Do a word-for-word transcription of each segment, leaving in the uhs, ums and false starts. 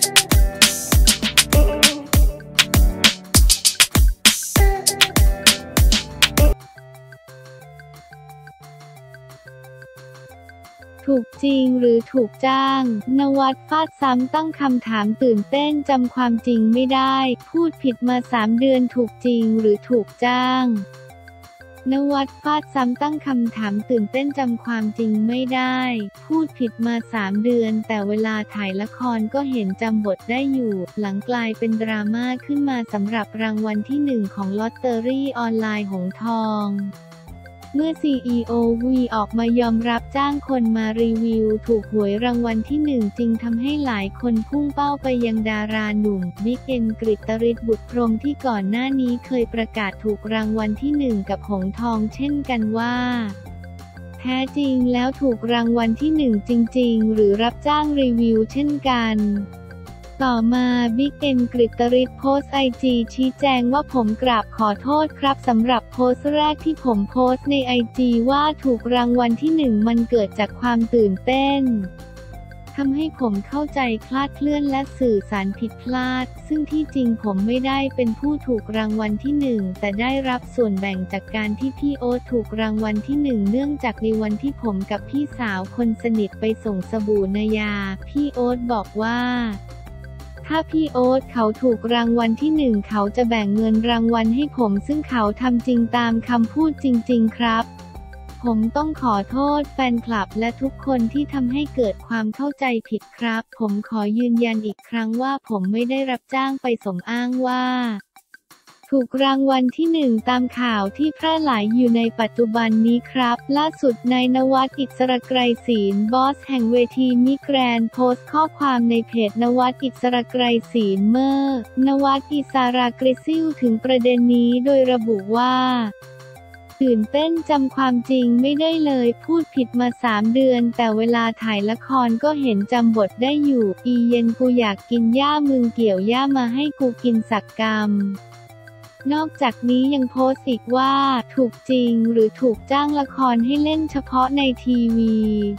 ถูกจริงหรือถูกจ้างนวัดฟาดซ้ำตั้งคำถามตื่นเต้นจำความจริงไม่ได้พูดผิดมาสามเดือนถูกจริงหรือถูกจ้างนวัดฟาดซ้ำตั้งคำถามตื่นเต้นจำความจริงไม่ได้พูดผิดมาสามเดือนแต่เวลาถ่ายละครก็เห็นจำบทได้อยู่หลังกลายเป็นดราม่าขึ้นมาสำหรับรางวัลที่หนึ่งของลอตเตอรี่ออนไลน์หงส์ทองเมื่อ ซี อี โอ วี ออกมายอมรับจ้างคนมารีวิวถูกหวยรางวัลที่หนึ่งจริงทำให้หลายคนพุ่งเป้าไปยังดาราหนุ่มบิ๊กเอ็นกฤตฤทธิ์บุตรพรหมที่ก่อนหน้านี้เคยประกาศถูกรางวัลที่หนึ่งกับหงส์ทองเช่นกันว่าแท้จริงแล้วถูกรางวัลที่หนึ่งจริงๆหรือรับจ้างรีวิวเช่นกันต่อมาบิ๊กเอ็นกฤตฤทธิ์โพสต์ไอจีชี้แจงว่าผมกราบขอโทษครับสำหรับโพสต์แรกที่ผมโพสต์ในไอจีว่าถูกรางวัลที่หนึ่งมันเกิดจากความตื่นเต้นทำให้ผมเข้าใจคลาดเคลื่อนและสื่อสารผิดพลาดซึ่งที่จริงผมไม่ได้เป็นผู้ถูกรางวัลที่หนึ่งแต่ได้รับส่วนแบ่งจากการที่พี่โอ๊ตถูกรางวัลที่หนึ่งเนื่องจากในวันที่ผมกับพี่สาวคนสนิทไปส่งสบู่นายาพี่โอ๊ตบอกว่าถ้าพี่โอ๊ตเขาถูกรางวัลที่หนึ่งเขาจะแบ่งเงินรางวัลให้ผมซึ่งเขาทำจริงตามคำพูดจริงๆครับผมต้องขอโทษแฟนคลับและทุกคนที่ทำให้เกิดความเข้าใจผิดครับผมขอยืนยันอีกครั้งว่าผมไม่ได้รับจ้างไปสมอ้างว่าถูกรางวัลที่หนึ่งตามข่าวที่แพร่หลายอยู่ในปัจจุบันนี้ครับล่าสุดนายณวัฒน์อิสระไกรศีลบอสแห่งเวทีมิแกรนด์โพสต์ข้อความในเพจณวัฒน์อิสระไกรศีลเมื่อนวัฒน์อิสระไกรซิลถึงประเด็นนี้โดยระบุว่าตื่นเต้นจำความจริงไม่ได้เลยพูดผิดมาสามเดือนแต่เวลาถ่ายละครก็เห็นจำบทได้อยู่อีเย็นกูอยากกินหญ้ามึงเกี่ยวหญ้ามาให้กูกินสักกำนอกจากนี้ยังโพสต์อีกว่าถูกจริงหรือถูกจ้างละครให้เล่นเฉพาะในทีวี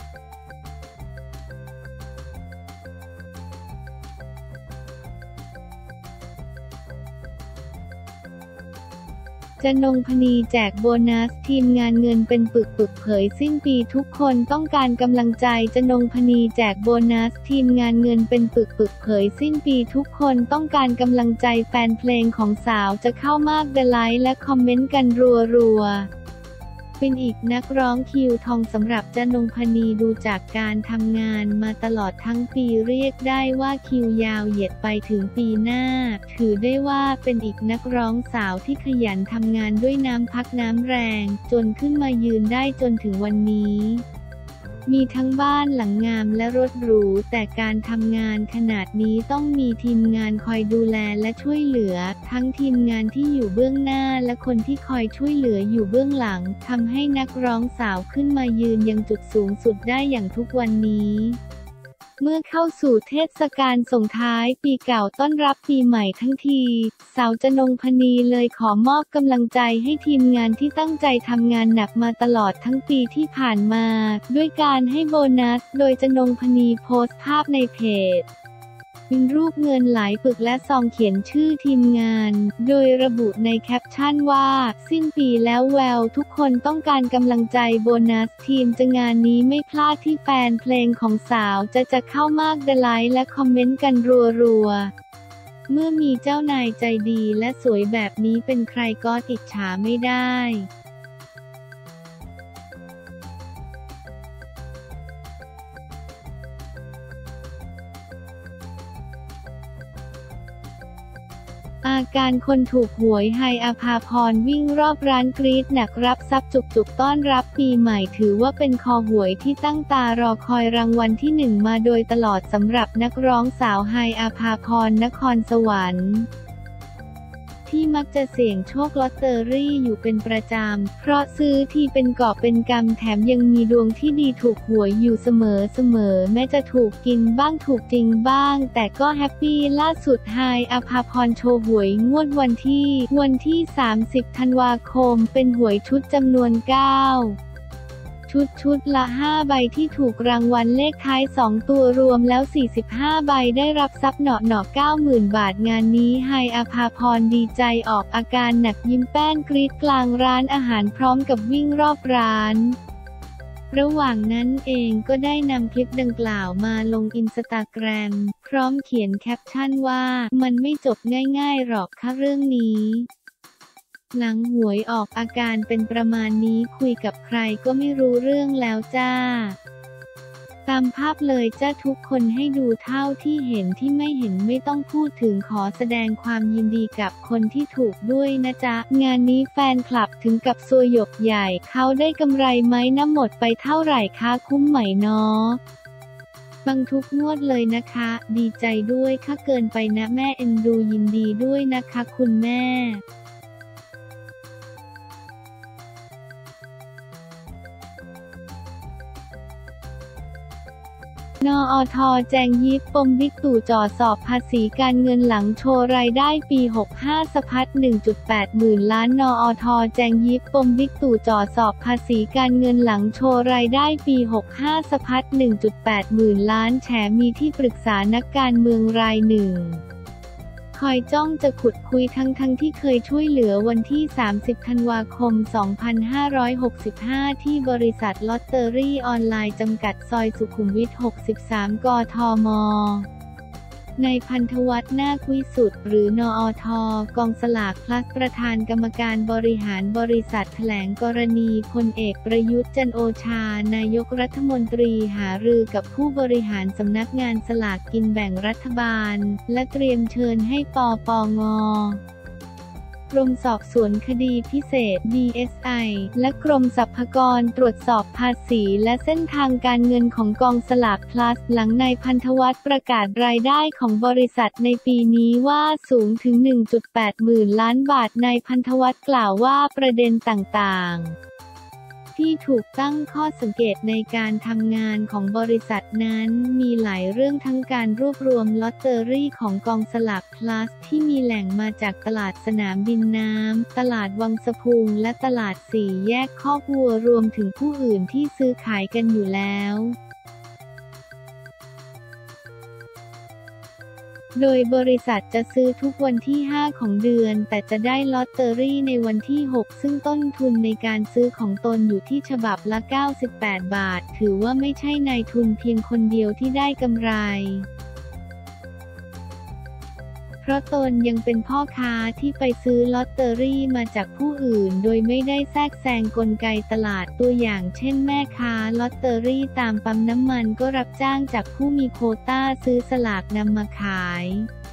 จนงพนีแจกโบนัสทีมงานเงินเป็นปึกปึกเผยสิ้นปีทุกคนต้องการกำลังใจจนงพนีแจกโบนัสทีมงานเงินเป็นปึกปึกเผยสิ้นปีทุกคนต้องการกำลังใจแฟนเพลงของสาวจะเข้ามากเดไลค์และคอมเมนต์กันรัวๆเป็นอีกนักร้องคิวทองสำหรับจนงพนีดูจากการทำงานมาตลอดทั้งปีเรียกได้ว่าคิวยาวเหยียดไปถึงปีหน้าถือได้ว่าเป็นอีกนักร้องสาวที่ขยันทำงานด้วยน้ำพักน้ำแรงจนขึ้นมายืนได้จนถึงวันนี้มีทั้งบ้านหลังงามและรถหรูแต่การทำงานขนาดนี้ต้องมีทีมงานคอยดูแลและช่วยเหลือทั้งทีมงานที่อยู่เบื้องหน้าและคนที่คอยช่วยเหลืออยู่เบื้องหลังทำให้นักร้องสาวขึ้นมายืนยังจุดสูงสุดได้อย่างทุกวันนี้เมื่อเข้าสู่เทศกาลส่งท้ายปีเก่าต้อนรับปีใหม่ทั้งทีสาวจนงพนีเลยขอมอบกำลังใจให้ทีมงานที่ตั้งใจทำงานหนักมาตลอดทั้งปีที่ผ่านมาด้วยการให้โบนัสโดยจนงพนีโพสต์ภาพในเพจเป็นรูปเงินหลายปึกและซองเขียนชื่อทีมงานโดยระบุในแคปชั่นว่าสิ้นปีแล้วแววทุกคนต้องการกำลังใจโบนัสทีมจะงานนี้ไม่พลาดที่แฟนเพลงของสาวจะจะเข้ามากเดไลค์และคอมเมนต์กันรัวๆเมื่อมีเจ้านายใจดีและสวยแบบนี้เป็นใครก็อิจฉาไม่ได้อาการคนถูกหวยไฮอภาพรวิ่งรอบร้านกรี๊ดหนักรับทรัพย์จุกๆต้อนรับปีใหม่ถือว่าเป็นคอหวยที่ตั้งตารอคอยรางวัลที่หนึ่งมาโดยตลอดสำหรับนักร้องสาวไฮอภาพรนครสวรรค์ที่มักจะเสี่ยงโชคลอตเตอรี่อยู่เป็นประจำเพราะซื้อทีเป็นกอบเป็นกำแถมยังมีดวงที่ดีถูกหวยอยู่เสมอๆแม้จะถูกกินบ้างถูกจริงบ้างแต่ก็แฮปปี้ล่าสุดไฮอภาพรโชว์หวยงวดวันที่วันที่สามสิบธันวาคมเป็นหวยชุดจำนวนเก้าชชุดชุดละห้าใบที่ถูกรางวัลเลขท้ายสองตัวรวมแล้วสี่สิบห้าใบได้รับทรัพย์เหนาะเหนาะ เก้าหมื่น บาทงานนี้ไฮอภาพรดีใจออกอาการหนักยิ้มแป้นกรี๊ดกลางร้านอาหารพร้อมกับวิ่งรอบร้านระหว่างนั้นเองก็ได้นำคลิปดังกล่าวมาลงอินสตาแกรมพร้อมเขียนแคปชั่นว่ามันไม่จบง่ายๆหรอกค่ะเรื่องนี้หลังหวยออกอาการเป็นประมาณนี้คุยกับใครก็ไม่รู้เรื่องแล้วจ้าตามภาพเลยจ้าทุกคนให้ดูเท่าที่เห็นที่ไม่เห็นไม่ต้องพูดถึงขอแสดงความยินดีกับคนที่ถูกด้วยนะจ๊ะงานนี้แฟนคลับถึงกับซวยหยกใหญ่เขาได้กำไรไหมน้ำหมดไปเท่าไหร่คะคุ้มไหมเนาะบังทุกงวดเลยนะคะดีใจด้วยค่ะเกินไปนะแม่เอ็นดูยินดีด้วยนะคะคุณแม่นอท.แจงยิบปมบิ๊กตู่จ่อสอบภาษีการเงินหลังโชว์รายได้ปีหกห้าสะพัด หนึ่งจุดแปด หมื่นล้านนอท.แจงยิบปมบิ๊กตู่จ่อสอบภาษีการเงินหลังโชว์รายได้ปีหกห้าสะพัด หนึ่งจุดแปด หมื่นล้านแฉมีที่ปรึกษานักการเมืองรายหนึ่งคอยจ้องจะขุดคุยทั้งทั้งที่เคยช่วยเหลือวันที่สามสิบธันวาคมสองพันห้าร้อยหกสิบห้าที่บริษัทลอตเตอรี่ออนไลน์จำกัดซอยสุขุมวิทหกสิบสาม กทม.ในพันธวัฒน์นาควิสุทธิ์หรือนอท.กองสลากพลัสประธานกรรมการบริหารบริษัทแถลงกรณีพลเอกประยุทธ์จันทร์โอชานายกรัฐมนตรีหารือกับผู้บริหารสำนักงานสลากกินแบ่งรัฐบาลและเตรียมเชิญให้ปปง.กรมสอบสวนคดีพิเศษ ดี เอส ไอ และกรมสรรพากรตรวจสอบภาษีและเส้นทางการเงินของกองสลากพลัสหลังนายพันธวัฒน์ประกาศรายได้ของบริษัทในปีนี้ว่าสูงถึง หนึ่งจุดแปด หมื่นล้านบาทนายพันธวัฒน์กล่าวว่าประเด็นต่างๆที่ถูกตั้งข้อสังเกตในการทำงานของบริษัทนั้นมีหลายเรื่องทั้งการรวบรวมลอตเตอรี่ของกองสลากพลัสที่มีแหล่งมาจากตลาดสนามบินน้ำตลาดวังสะพุงและตลาดสี่แยกคอกวัวรวมถึงผู้อื่นที่ซื้อขายกันอยู่แล้วโดยบริษัทจะซื้อทุกวันที่ห้าของเดือนแต่จะได้ลอตเตอรี่ในวันที่หกซึ่งต้นทุนในการซื้อของตนอยู่ที่ฉบับละเก้าสิบแปดบาทถือว่าไม่ใช่นายทุนเพียงคนเดียวที่ได้กำไรเพราะตนยังเป็นพ่อค้าที่ไปซื้อลอตเตอรี่มาจากผู้อื่นโดยไม่ได้แทรกแซงกลไกตลาดตัวอย่างเช่นแม่ค้าลอตเตอรี่ตามปั๊มน้ำมันก็รับจ้างจากผู้มีโควต้าซื้อสลากนำมาขาย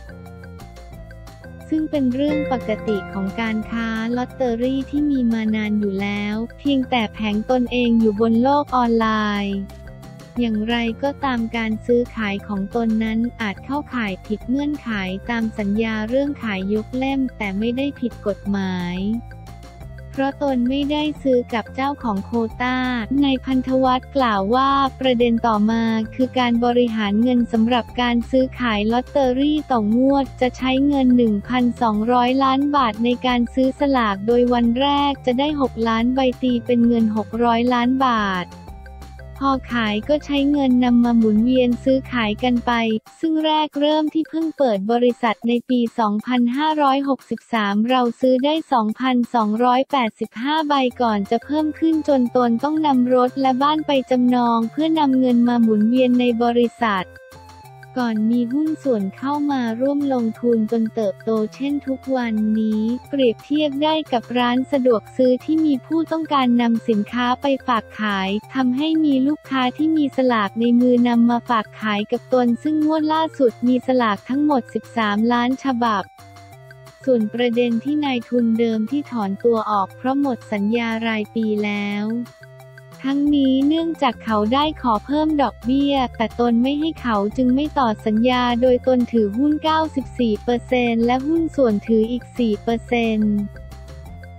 ซึ่งเป็นเรื่องปกติของการค้าลอตเตอรี่ที่มีมานานอยู่แล้วเพียงแต่แผงตนเองอยู่บนโลกออนไลน์อย่างไรก็ตามการซื้อขายของตนนั้นอาจเข้าข่ายผิดเงื่อนไขตามสัญญาเรื่องขายยกเล่มแต่ไม่ได้ผิดกฎหมายเพราะตนไม่ได้ซื้อกับเจ้าของโควต้านายพันธวัฒน์กล่าวว่าประเด็นต่อมาคือการบริหารเงินสำหรับการซื้อขายลอตเตอรี่ต่องวดจะใช้เงิน หนึ่งพันสองร้อย ล้านบาทในการซื้อสลากโดยวันแรกจะได้หกล้านใบตีเป็นเงินหกร้อยล้านบาทพอขายก็ใช้เงินนำมาหมุนเวียนซื้อขายกันไปซึ่งแรกเริ่มที่เพิ่งเปิดบริษัทในปี สองพันห้าร้อยหกสิบสาม เราซื้อได้ สองพันสองร้อยแปดสิบห้า ใบก่อนจะเพิ่มขึ้นจนตนต้องนำรถและบ้านไปจำนองเพื่อนำเงินมาหมุนเวียนในบริษัทก่อนมีหุ้นส่วนเข้ามาร่วมลงทุนจนเติบโตเช่นทุกวันนี้เปรียบเทียบได้กับร้านสะดวกซื้อที่มีผู้ต้องการนำสินค้าไปฝากขายทำให้มีลูกค้าที่มีสลากในมือนำมาฝากขายกับตนซึ่งงวดล่าสุดมีสลากทั้งหมดสิบสามล้านฉบับส่วนประเด็นที่นายทุนเดิมที่ถอนตัวออกเพราะหมดสัญญารายปีแล้วทั้งนี้เนื่องจากเขาได้ขอเพิ่มดอกเบี้ยแต่ตนไม่ให้เขาจึงไม่ต่อสัญญาโดยตนถือหุ้น เก้าสิบสี่เปอร์เซ็นต์ และหุ้นส่วนถืออีก สี่เปอร์เซ็นต์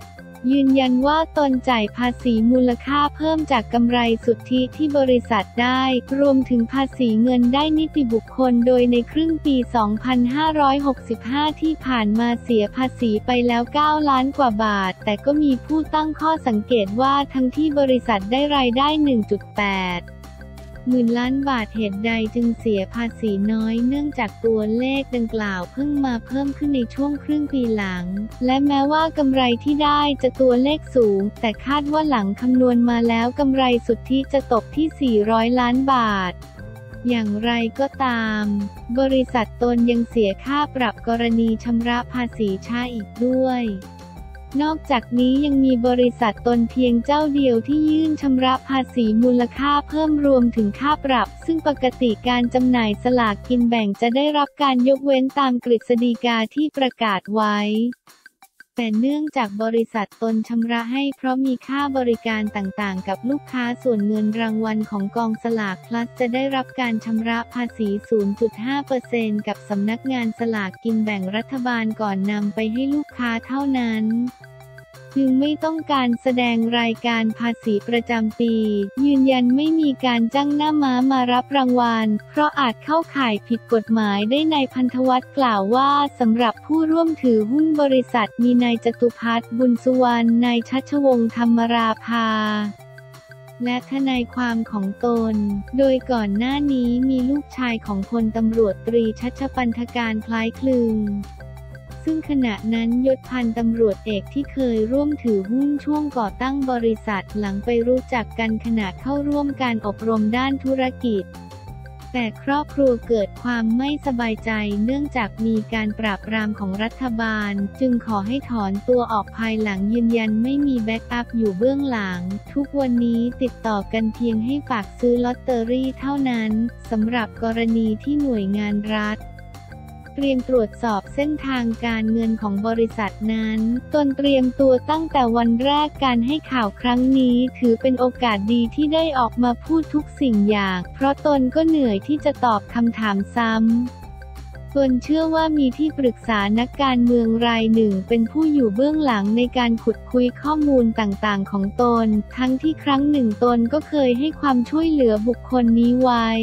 ยืนยันว่าตนจ่ายภาษีมูลค่าเพิ่มจากกำไรสุทธิที่บริษัทได้รวมถึงภาษีเงินได้นิติบุคคลโดยในครึ่งปี สองพันห้าร้อยหกสิบห้า ที่ผ่านมาเสียภาษีไปแล้ว เก้า ล้านกว่าบาทแต่ก็มีผู้ตั้งข้อสังเกตว่าทั้งที่บริษัทได้รายได้ หนึ่งจุดแปดหมื่นล้านบาทเหตุใดจึงเสียภาษีน้อยเนื่องจากตัวเลขดังกล่าวเพิ่งมาเพิ่มขึ้นในช่วงครึ่งปีหลังและแม้ว่ากำไรที่ได้จะตัวเลขสูงแต่คาดว่าหลังคำนวณมาแล้วกำไรสุทธิจะตกที่สี่ร้อยล้านบาทอย่างไรก็ตามบริษัทตนยังเสียค่าปรับกรณีชำระภาษีช้าอีกด้วยนอกจากนี้ยังมีบริษัทตนเพียงเจ้าเดียวที่ยื่นชำระภาษีมูลค่าเพิ่มรวมถึงค่าปรับซึ่งปกติการจำหน่ายสลากกินแบ่งจะได้รับการยกเว้นตามกฤษฎีกาที่ประกาศไว้แต่เนื่องจากบริษัทตนชำระให้เพราะมีค่าบริการต่างๆกับลูกค้าส่วนเงินรางวัลของกองสลากพลัสจะได้รับการชำระภาษี ศูนย์จุดห้าเปอร์เซ็นต์ กับสำนักงานสลากกินแบ่งรัฐบาลก่อนนำไปให้ลูกค้าเท่านั้นจึงไม่ต้องการแสดงรายการภาษีประจำปียืนยันไม่มีการจ้างหน้าม้ามารับรางวัลเพราะอาจเข้าข่ายผิดกฎหมายได้นายพันธวัฒน์กล่าวว่าสำหรับผู้ร่วมถือหุ้นบริษัทมีนายจตุพัฒน์บุญสุวรรณนายชัชวงศ์ธรรมราภาและทนายความของตนโดยก่อนหน้านี้มีลูกชายของพลตำรวจตรีชัชปันธการคล้ายคลึงซึ่งขณะนั้นยศพันตำรวจเอกที่เคยร่วมถือหุ้นช่วงก่อตั้งบริษัทหลังไปรู้จักกันขณะเข้าร่วมการอบรมด้านธุรกิจแต่ครอบครัวเกิดความไม่สบายใจเนื่องจากมีการปราบปรามของรัฐบาลจึงขอให้ถอนตัวออกภายหลังยืนยันไม่มีแบ็กอัพอยู่เบื้องหลังทุกวันนี้ติดต่อกันเพียงให้ฝากซื้อลอตเตอรี่เท่านั้นสำหรับกรณีที่หน่วยงานรัฐเตรียมตรวจสอบเส้นทางการเงินของบริษัทนั้นตนเตรียมตัวตั้งแต่วันแรกการให้ข่าวครั้งนี้ถือเป็นโอกาสดีที่ได้ออกมาพูดทุกสิ่งอย่างเพราะตนก็เหนื่อยที่จะตอบคำถามซ้ำตนเชื่อว่ามีที่ปรึกษานักการเมืองรายหนึ่งเป็นผู้อยู่เบื้องหลังในการขุดคุยข้อมูลต่างๆของตนทั้งที่ครั้งหนึ่งตนก็เคยให้ความช่วยเหลือบุคคลนี้ไว้